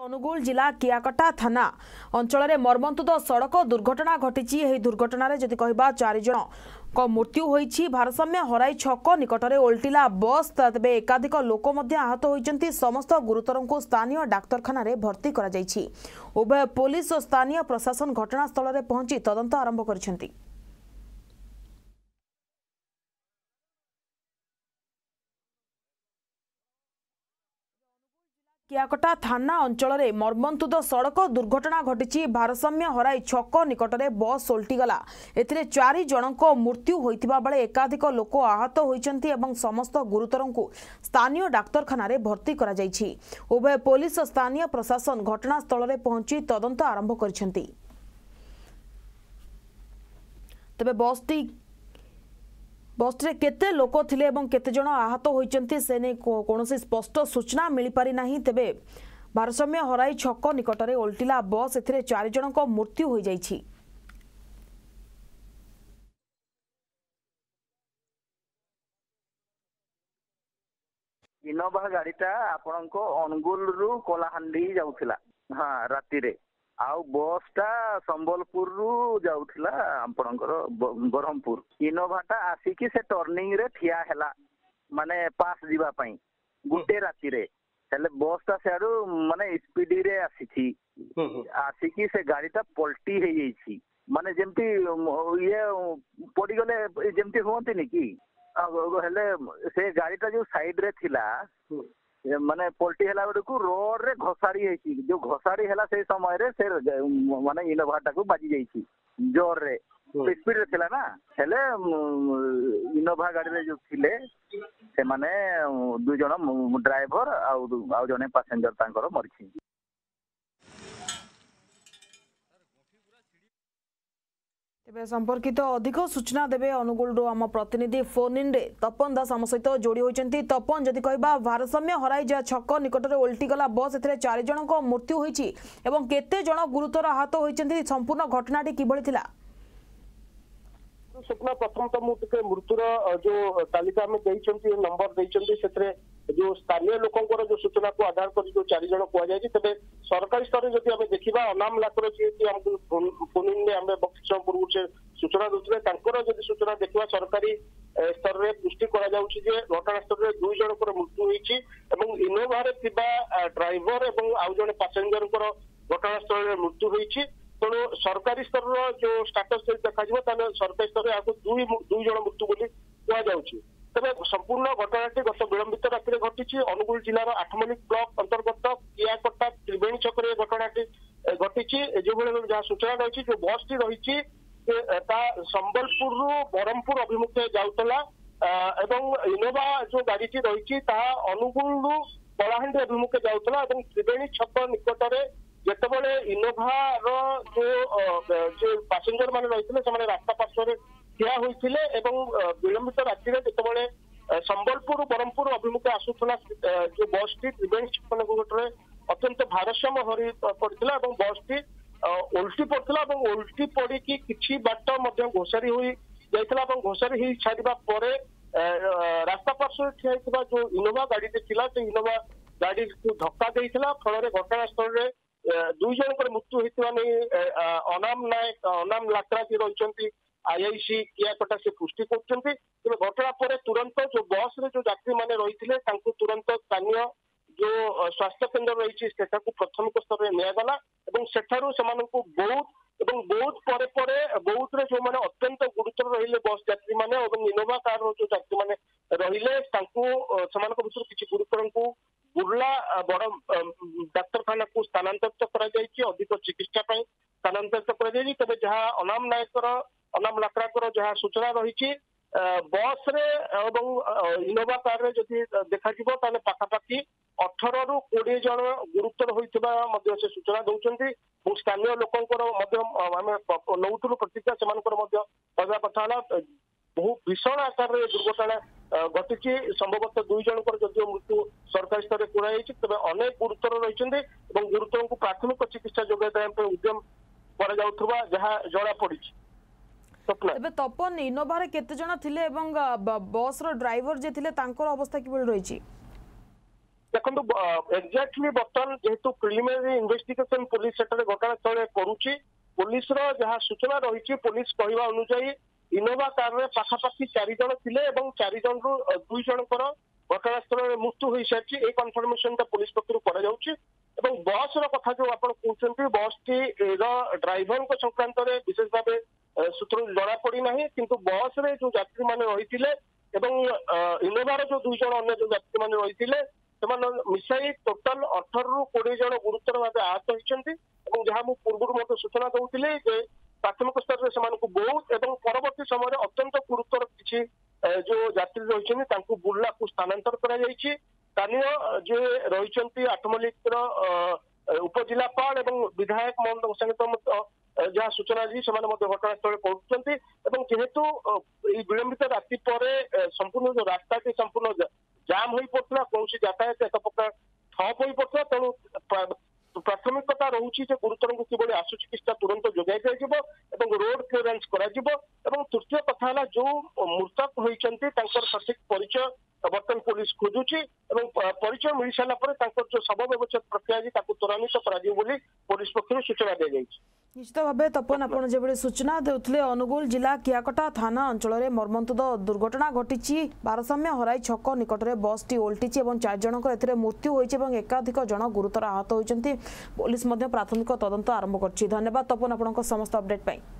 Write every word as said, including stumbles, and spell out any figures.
अनुगुल जिला कियाकटा थाना अंचल मर्मन्तुद सड़क दुर्घटना घटी। यह दुर्घटन जदि कहबा चार जन को मृत्यु होईछि। भारसाम्य हराई छक निकटरे ओल्टिला बस तेबे एकाधिक लोक आहत होइछन्ति। समस्त गुरुतर को स्थानीय डाक्तरखाना रे भर्ती करा जाइछि। उभय पुलिस और स्थानीय प्रशासन घटनास्थल में पहुंची तदंत आरंभ करिसेंति। कियाकटा थाना अंचल मर्मन्तुद सड़क दुर्घटना घटी। भारसाम्य हराई छक निकटरे बस ओल्टिगला। एथिरे चारि जनक मृत्यु होइतिबा बेले एकाधिक लोक आहत होइछन्ति एवं समस्त गुरुतर को स्थानीय डाक्तरखाना रे भर्ती करा जाइछि। उभय पुलिस और स्थानीय प्रशासन घटनास्थल में पहुंची तदंत आरंभ करिसेंति। तबे बसटी बसरे केते लोक थिले एवं केते जन आहत होइचन्ति से ने कोनोसी स्पष्ट सूचना मिली पारि नाही। तेबे भारसाम्य हराई छक निकटरे ओल्टिला बस एथिरे चार जन को मृत्यु होई जाइछि। इनोवा गाड़ीटा आपणको अनुगुल रु कोलाहांडी जाउथिला। हाँ राती रे आउ बसटा संबलपुर रु जाउथिला आपणकर बरहमपुर। इनोवाटा आसिकी से टर्निंग रे ठिया हैला माने पास जीवा पई गुटे राती रे हेले बसटा सेडू माने स्पीड रे आसीछि। आसिकी से गाड़ीटा पलटी हे जाइछि माने जेमती ये पड़ी गले जेमती होंती नि की हेले से गाड़ीटा जो साइड रे थिला माने पलटी हैला बेडू रोड रे घसाड़ी है। जो घसाड़ी हैला से समय रे से माने इनोवाटा को बाजी जाइछि जोर रे स्पीड रे थिला ना। हेले इनोवा गाड़ी रे जो थिले से माने दु जण ड्राइवर आउ आउ जने पैसेंजर तांकर मरछि। तेबे संपर्कित अधिक सूचना देवे अनुगुल आम प्रतिनिधि फोन इन रे तपन दास आम सहित जोड़ी होइछन्ति। तपन जदि कहबा भारसाम्य हराई जा छक निकटरे ओल्टिगला बस एथिरे चारि जन को मृत्यु होइछि एवं केते जन गुरुतर आहत होइछन्ति। संपूर्ण घटनाटी किभଳି थिला? स्वप्न प्रथम तो मुझे मृत्युर जो तालिका आम देइछन्ति नंबर देइछन्ति सेतरे जो स्थानीय लोकंकर जो सूचना को आधार कर जो चारि जन कुआ जाय तेबे सरकारी स्तर रे जदि आम देखिबा अनाम लाकर जे हमको फोन इन आम बक्स पूर्व से सूचना दोतले तांकर जदि सूचना देखिबा सरकारी स्तर रे पुष्टि करा जाउछि जे घटनास्थल रे दुई जनकर मृत्यु होइछि एवं इनोवा रे थिबा ड्राइवर एवं आउ जने पैसेंजर कर घटनास्थल रे मृत्यु होइछि। तेणु सरकारी स्तर जो स्टाटस देखा सरकारी स्तर में दुई दुई जन मृत्यु बोली कहुच्छी। तेज संपूर्ण घटनाटी गत विलंबित राति घटी। अनुगुल जिलार आठमल्लिक ब्लॉक अंतर्गत कियाकटा त्रिवेणी छक घटनाटी घटी। जो जहाँ सूचना रही जो बस टी रही संबलपुर रु बरहमपुर अभिमुखे जाऊला एवं इनोवा जो गाड़ी रही अनुगुल रु कलाहांडी अभिमुखे जाऊला त्रिवेणी छक निकटरे जेतेबेले इनोभार जो जो पैसेंजर माने रहिथिले से माने रास्ता पार्श्व ठिया होइथिले एवं विलंबित राति रे जेतेबेले संबलपुर बरहमपुर अभिमुखे आसुथला जो बस टी त्रिवेणी छक निकटरे अत्यंत भारसाम्य हरि पड़थिला एवं बस टी उल्टी पड़थिला एवं उल्टी पड़ी कि किछि बाट मध्ये घोषारी होई जाइथिला एवं घोषारी ही छाड़िबा परे रास्ता पार्श्व ठिया हितबा जो इनोवा गाड़ी थिला से इनोवा गाड़ी को धक्का देइथिला फल घटनास्थल रे दुई जन मृत्यु होता नहीं अनाम नायक अनाम लात्रा जी रही आईआईसी कियाकटा से पुष्टि कर घटना पर तुरंत जो बस रे जो यात्री मैंने रही तुरंत स्थानीय जो स्वास्थ्य केन्द्र रही प्राथमिक स्तर में निगला सेठारू से बहुत एवं बहुत परे परे बहुत रे जो माने अत्यंत गुरुतर रहिले बस यात्री माने और इनोवा कार जो यात्री माने रहिले तांको समानक भितर किछि गुरुतर को बुर्ला बड़ डाक्तरखाना को स्थानांतरित करा जायछि अधिक चिकित्सा पई स्थानांतरित करा जायछि। तबे जहाँ अनाम नायकर अनाम लाकड़ाकर जहाँ सूचना रही बस रे एवं इनोवा कार रे जदि देखा जिवो ताने पाखापाखि अठारह रु बीस जन गुरुतर होइतिबा मध्ये से सूचना दउचंती। स्थानीय लोकंकर मध्ये आमे नौथुलु प्रतिक्रिया सेमानकर मध्ये कहबा कथा हला बहु भीषण आकार रे दुर्घटना घटी। संभवतः दुई जनकर जदियो मृत्यु सरकारी स्तर में कुराई तेज अनेक गुरुतर रही गुरुतर को प्राथमिक चिकित्सा जोगाई उद्यम करा जहाँ जना पड़ी। तबे तपन इनोवा रे केते जण थिले एवं बस रो ड्राइवर जे थिले तांकर अवस्था किबळ रहिछि? देखो एक्जाक्टली बर्तमान जेहेतु प्रिलिमिनरी इन्वेस्टिगेशन पुलिस सेठारे घटनास्थल करुच्ची पुलिस जहाँ सूचना रही पुलिस कहवा अनुजाई इनोवा कार में पाखापाखि चार जन थे और चार जन रु दुई जनकर घटनास्थल में मृत्यु हो सारी ये कनफर्मेशन पुलिस पक्ष बस रहा जो आप कहते बस टी ड्राइवर संक्रांत विशेष भाव सूत्र जना पड़ना किंतु बस रे जो यात्री मैंने रही इनोवार जो दुई जन अन्य जो यात्री मैंने रही मिसाई टोटाल अठर रु कोड़े जन गुरुतर भाव आहत होती जहाँ मुझे पूर्व मत सूचना दूसरी प्राथमिक स्तर में बहुत एवं परवर्ती समय अत्यंत गुरुतर किसी जो यात्री रही बुर्ला को स्थानांतर कर स्थानीय जे रही आठमल्लिक उपजिलापाल एवं विधायक मोहन संगे जहाँ सूचना दी से घटनास्थल पहुंचुंट जेहेतु विलंबित राति पर संपूर्ण जो रास्ता संपूर्ण जाम हो पड़ा कौन यातायात एक प्रकार ठप हो पड़ा तेणु प्राथमिकता रोचे गुरुतर को किभली आशु चिकित्सा तुरंत जोगाई दिज्व रोड क्लीयरेंस कर तृतीय कथा है जो मृतक होती सठिक परिचय बर्तमान पुलिस खोजुची परिचय मिल सारापर जो शव व्यवच्छेद प्रक्रिया त्वरान्वित कर पुलिस पक्ष सूचना दी जाए। निश्चित भाव तपन आप जो सूचना देते अनुगुल जिला कियाकटा थाना अंचल में मर्मन्तुद दुर्घटना घटी भारसाम्य हराई छक निकट में बस टी ओल्टी चार जनकर मृत्यु होती एकाधिक जन गुरुतर आहत होती पुलिस प्राथमिक तदंत आरंभ कर। धन्यवाद तपन आप समस्त अपडेट।